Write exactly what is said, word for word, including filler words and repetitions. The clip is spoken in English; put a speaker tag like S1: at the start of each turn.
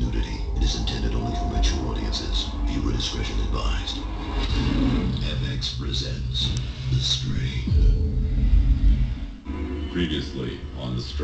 S1: nudity. It is intended only for mature audiences. Viewer discretion advised. F X presents The Strain.
S2: Previously on The Strain.